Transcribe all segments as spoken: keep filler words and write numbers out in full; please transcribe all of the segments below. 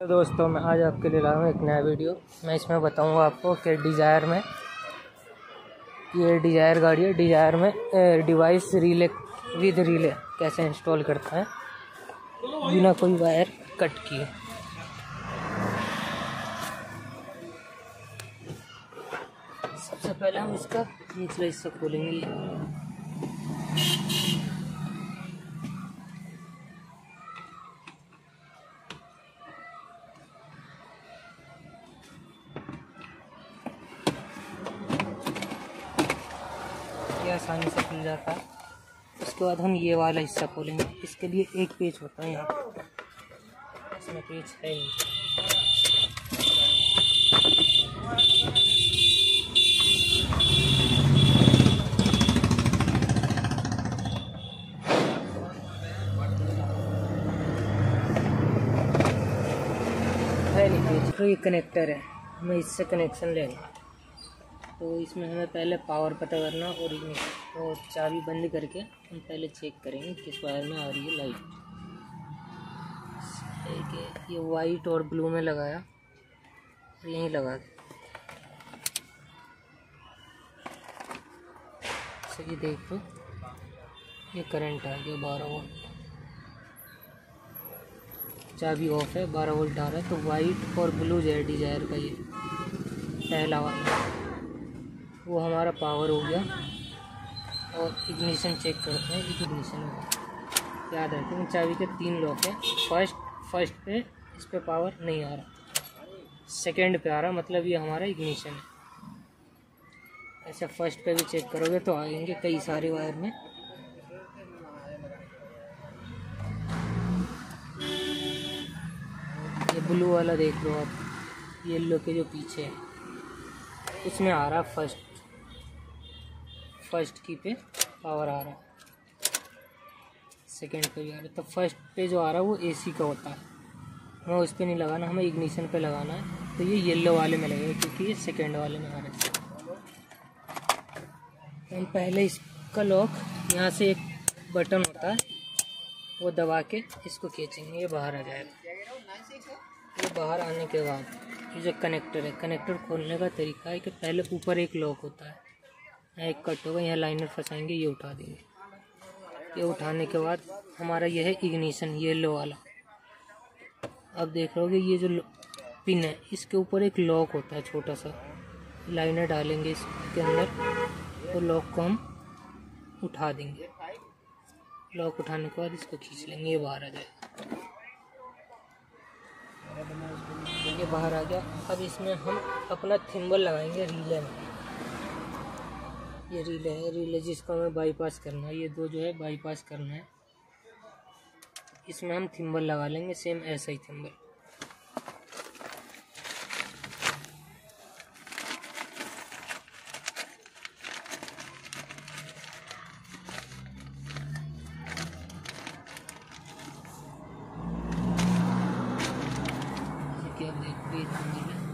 तो दोस्तों मैं आज आपके लिए लाया हूँ एक नया वीडियो। मैं इसमें बताऊँगा आपको कि डिज़ायर में ये डिज़ायर गाड़ी है, डिज़ायर में डिवाइस रिले विद रिले कैसे इंस्टॉल करता है बिना कोई वायर कट किए। सबसे पहले हम इसका निचला हिस्सा खोलेंगे। ये आसानी से खुल जाता है। उसके बाद हम ये वाला हिस्सा खोलेंगे। इसके लिए एक पेच होता है यहाँ पर, इसमें पेच है नहीं। है नहीं पेच, तो ये कनेक्टर है, हमें इससे कनेक्शन लेंगे। तो इसमें हमें पहले पावर पता करना और तो चाबी बंद करके हम पहले चेक करेंगे किस वायर में आ रही है लाइट। ठीक है, ये वाइट और ब्लू में लगाया और यहीं लगा सही देख लो, ये करंट आ गया बारह वोल्ट। चाबी ऑफ है, बारह वोल्ट आ रहा है। तो वाइट और ब्लू जो है डिज़ायर का ये पहला वाला वो हमारा पावर हो गया। और इग्निशन चेक करते हैं, इग्निशन हो गया। याद रखें चाबी के तीन लॉक है। फर्स्ट फर्स्ट पे इस पे पावर नहीं आ रहा, सेकंड पे आ रहा, मतलब ये हमारा इग्निशन है। ऐसे फर्स्ट पे भी चेक करोगे तो आएंगे कई सारे वायर में। ये ब्लू वाला देख लो आप, येलो के जो पीछे है उसमें आ रहा फर्स्ट फर्स्ट की पे पावर आ रहा है, सेकंड पे भी आ रहा है। तो फर्स्ट पे जो आ रहा है वो एसी का होता है, हमें उस पर नहीं लगाना, हमें इग्निशन पे लगाना है। तो ये येलो वाले में लगेगा क्योंकि ये सेकंड वाले में आ रहा है। हम पहले इसका लॉक, यहाँ से एक बटन होता है वो दबा के इसको खींचेंगे, ये बाहर आ जाएगा। ये बाहर आने के बाद ये जो कनेक्टर है, कनेक्टर खोलने का तरीका है कि पहले ऊपर एक लॉक होता है, यहाँ एक कट होगा, यहाँ लाइनर फंसाएंगे, ये उठा देंगे। ये उठाने के बाद हमारा यह है इग्निशन येलो वाला। अब देख लोगे ये जो पिन है इसके ऊपर एक लॉक होता है छोटा सा, लाइनर डालेंगे इसके अंदर तो लॉक को हम उठा देंगे। लॉक उठाने के बाद इसको खींच लेंगे, ये बाहर आ जाएगा। ये बाहर आ गया। अब इसमें हम अपना थिम्बल लगाएंगे रिले में। ये रिले है, रिले जिसको हमें बाईपास करना है, ये दो जो है बाईपास करना है। इसमें हम थिम्बल लगा लेंगे, सेम ऐसा ही थिम्बल। क्या देखो ये थिम्बल है।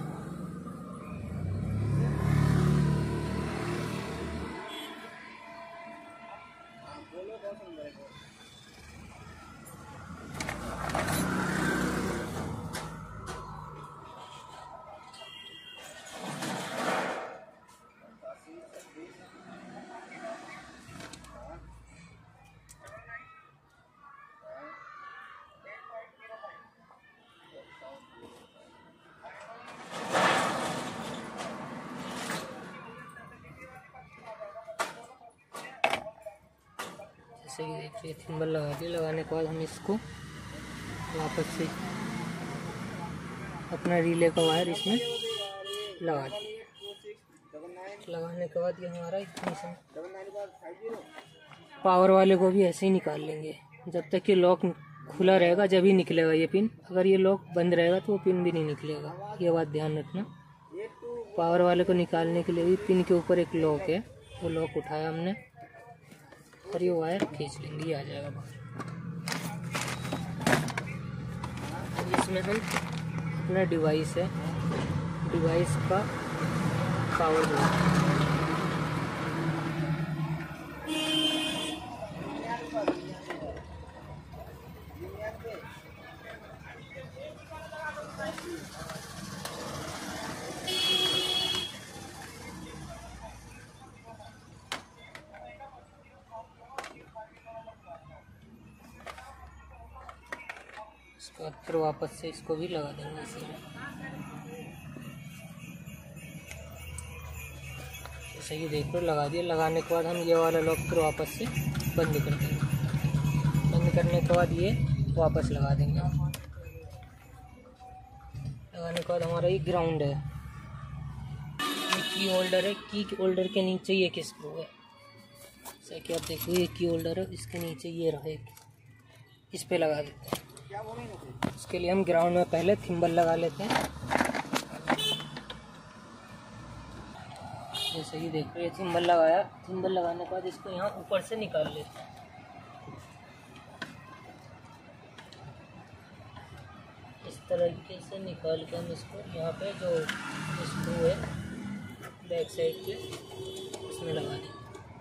सही देखिए थिम्बल लगा दिया। लगाने के बाद हम इसको वापस से अपना रिले का वायर इसमें लगा दिया। लगाने के बाद ये हमारा इग्निशन, पावर वाले को भी ऐसे ही निकाल लेंगे। जब तक ये लॉक खुला रहेगा जब ही निकलेगा ये पिन, अगर ये लॉक बंद रहेगा तो वो पिन भी नहीं निकलेगा, ये बात ध्यान रखना। पावर वाले को निकालने के लिए भी पिन के ऊपर एक लॉक है, वो लॉक उठाया हमने और ये वायर खींच लेंगे, ये आ जाएगा बाहर। इसमें हम अपना डिवाइस है, डिवाइस का पावर देंगे। तो फिर वापस से इसको भी लगा देंगे इसी में। तो सही देख लो, लगा दिया। लगाने के बाद हम ये वाला लॉक फिर वापस से बंद कर देंगे। बंद करने के बाद ये वापस लगा देंगे। लगाने के बाद हमारा ये ग्राउंड है, ये की होल्डर है। की होल्डर के नीचे ये एक स्क्रू है, जैसे कि आप देखो ये की होल्डर है, इसके नीचे ये रहा एक, इस पे लगा देते हैं। उसके लिए हम ग्राउंड में पहले थिम्बल लगा लेते हैं। जैसे ये देखो ये थिम्बल लगाया। थिम्बल लगाने के बाद इसको यहाँ ऊपर से निकाल लेते हैं। इस तरीके से निकाल के हम इसको यहाँ पे जो स्क्रू है बैक साइड के उसमें लगा देंगे।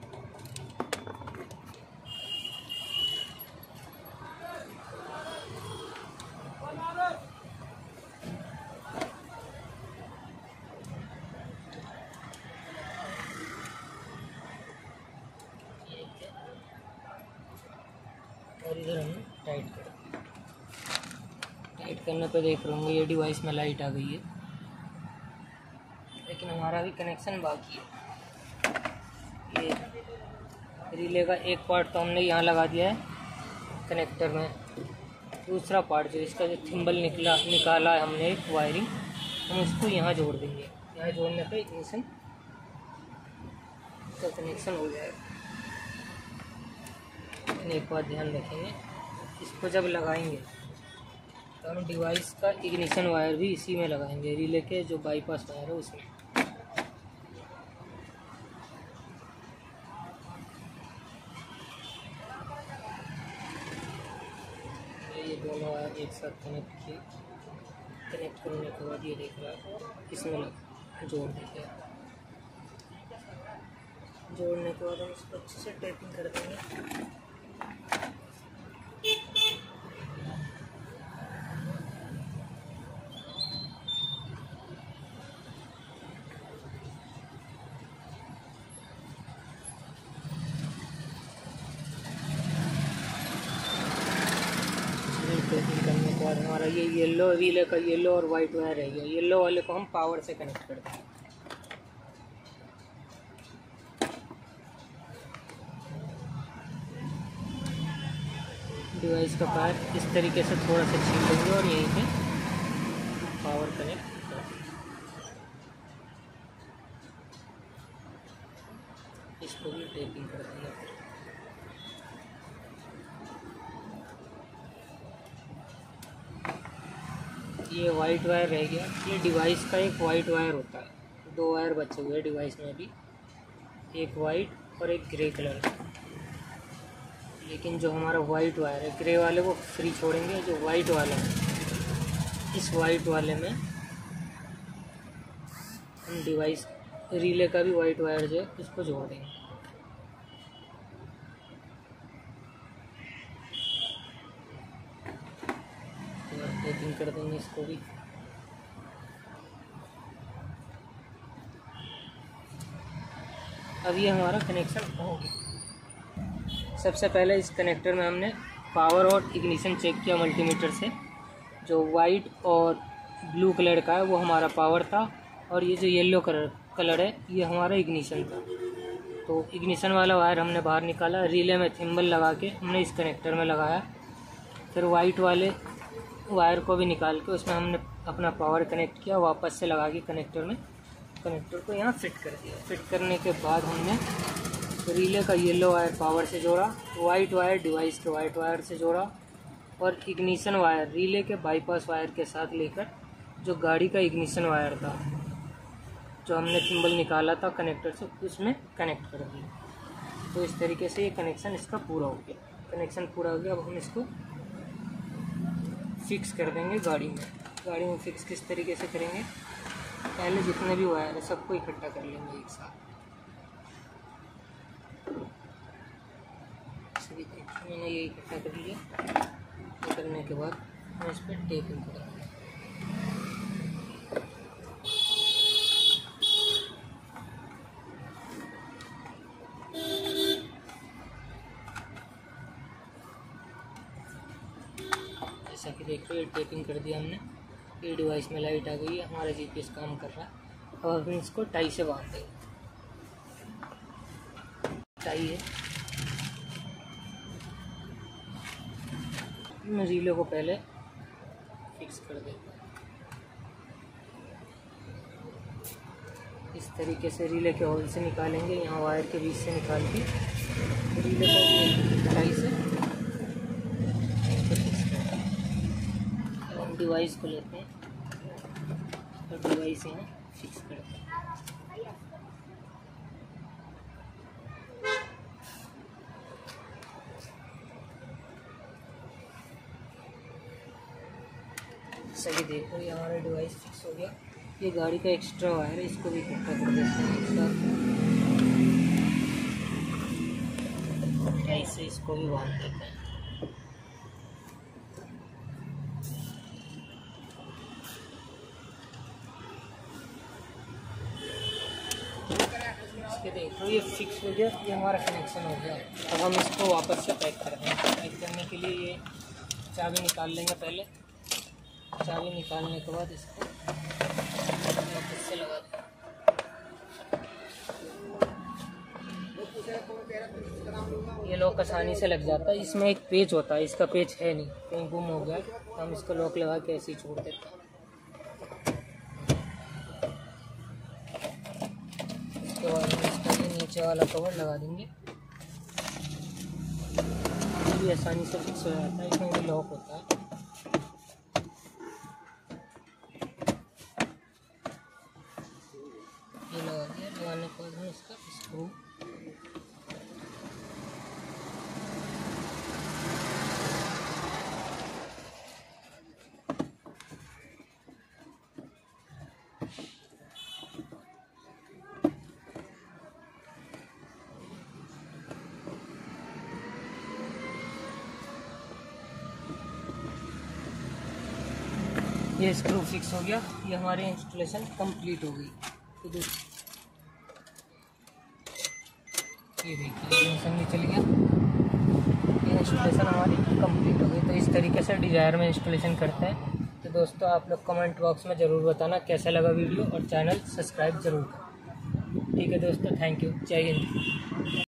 और इधर हम टाइट कर टाइट करने पे देख रहे होंगे ये डिवाइस में लाइट आ गई है, लेकिन हमारा भी कनेक्शन बाकी है। ये रिले का एक पार्ट तो हमने यहाँ लगा दिया है कनेक्टर में। दूसरा पार्ट जो इसका जो थिम्बल निकला निकाला है हमने एक वायरिंग, हम इसको यहाँ जोड़ देंगे। यहाँ जोड़ने पे इग्निशन का कनेक्शन हो जाएगा। एक बात ध्यान रखेंगे, इसको जब लगाएंगे तो हम डिवाइस का इग्निशन वायर भी इसी में लगाएंगे, रिले के जो बाईपास वायर है उसमें। ये दोनों वायर एक साथ कनेक्ट किए। कनेक्ट करने के बाद ये देख रहा है इसमें लगा जोड़ देते हैं। जोड़ने के बाद हम इसको अच्छे से टेपिंग कर देंगे। टेपिंग करने के बाद हमारा ये येलो रिले का येलो और वाइट वायर रह गया। येलो वाले को हम पावर से कनेक्ट करते हैं। डिवाइस का पावर इस तरीके से थोड़ा सा छीन लेंगे और यहीं पे पावर कनेक्ट कर इसको भी टेपिंग कर देंगे। ये वाइट वायर रह गया। ये डिवाइस का एक वाइट वायर होता है, दो वायर बचे हुए डिवाइस में भी, एक वाइट और एक ग्रे कलर का। लेकिन जो हमारा वाइट वायर है, ग्रे वाले को फ्री छोड़ेंगे। जो वाइट वाला है, इस वाइट वाले में हम डिवाइस रिले का भी वाइट वायर जो है उसको जोड़ देंगे। टेपिंग कर देंगे इसको भी। अब ये हमारा कनेक्शन हो गया। सबसे पहले इस कनेक्टर में हमने पावर और इग्निशन चेक किया मल्टीमीटर से। जो वाइट और ब्लू कलर का है वो हमारा पावर था, और ये जो येलो कलर कलर है ये हमारा इग्निशन था। तो इग्निशन वाला वायर हमने बाहर निकाला, रिले में थिम्बल लगा के हमने इस कनेक्टर में लगाया। फिर वाइट वाले वायर को भी निकाल के उसमें हमने अपना पावर कनेक्ट किया, वापस से लगा के कनेक्टर में कनेक्टर को यहाँ फिट कर दिया। फिट करने के बाद हमने रिले का येलो वायर पावर से जोड़ा, वाइट वायर डिवाइस के वाइट वायर से जोड़ा, और इग्निशन वायर रिले के बाईपास वायर के साथ लेकर जो गाड़ी का इग्निशन वायर था जो हमने थिम्बल निकाला था कनेक्टर से उसमें कनेक्ट कर दिया। तो इस तरीके से ये कनेक्शन इसका पूरा हो गया। कनेक्शन पूरा हो गया। अब हम इसको फिक्स कर देंगे गाड़ी में। गाड़ी में फिक्स किस तरीके से करेंगे, पहले जितने भी वायर है सबको इकट्ठा कर लेंगे एक साथ। सभी मैंने ये इकट्ठा कर लिया। करने के बाद हम इस पर टेपिंग करेंगे। जैसा कि देख रहे हो, टेपिंग कर दिया हमने। ये डिवाइस में लाइट आ गई है, हमारा जीपीएस काम कर रहा है। अब हम इसको टाई से बांध देंगे। टाई है, मैं रीले को पहले फिक्स कर देता हूँ। इस तरीके से रीले के होल से निकालेंगे, यहाँ वायर के बीच से निकाल के रीले को टाई से हम डिवाइस को लेते हैं और डिवाइस यहाँ फिक्स करते हैं। सही देखो, ये हमारा डिवाइस फिक्स हो गया। ये गाड़ी का एक्स्ट्रा वायर है, इसको भी इकट्ठा कर देते हैं एक साथ। ऐसे इसको भी बांध देते हैं। इसके देखो ये फिक्स हो गया, ये हमारा कनेक्शन हो गया। अब हम इसको वापस से पैक कर देंगे। पैक करने के लिए ये चाबी निकाल लेंगे पहले। चाबी निकालने के बाद इसको वापस से लगा दें। ये लॉक आसानी से लग जाता है। इसमें एक पेच होता है, इसका पेच है नहीं, कहीं गुम हो गया तो हम इसको लॉक लगा के ऐसे ही छोड़ देते हैं। इसके बाद हम इसका ये नीचे वाला कवर लगा देंगे, ये भी आसानी से फिक्स हो जाता है। इसमें भी लॉक होता है। ये लगा दिया, लगाने के बाद हम इसका स्क्रू ये स्क्रू फिक्स हो गया। ये हमारी इंस्टॉलेशन कंप्लीट हो गई। तो ये देखिए इंस्टॉलेशन भी चल गया। ये इंस्टॉलेशन हमारी कंप्लीट हो गई। तो इस तरीके से डिजायर में इंस्टॉलेशन करते हैं। तो दोस्तों आप लोग कमेंट बॉक्स में ज़रूर बताना कैसा लगा वीडियो, और चैनल सब्सक्राइब ज़रूर करें। ठीक है दोस्तों, थैंक यू, जय हिंद।